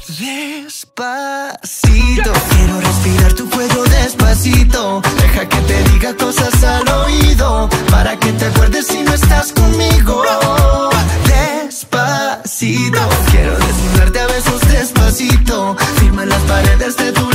Despacito, quiero respirar tu cuello despacito. Deja que te diga cosas al oído, para que te acuerdes si no estás conmigo. Despacito, quiero desnudarte a besos despacito. Firma las paredes de tu